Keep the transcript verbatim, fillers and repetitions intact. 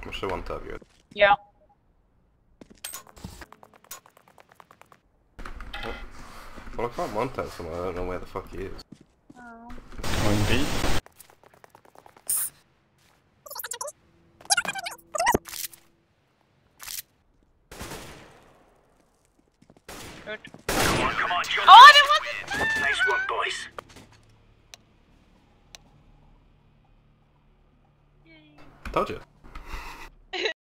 Muszę one tap you. Yeah. Well, I can't one tap someone, I don't know where the fuck he is. Oh. On B. Good. Come on, come on, John. Oh, there was Nice one, boys. Told you.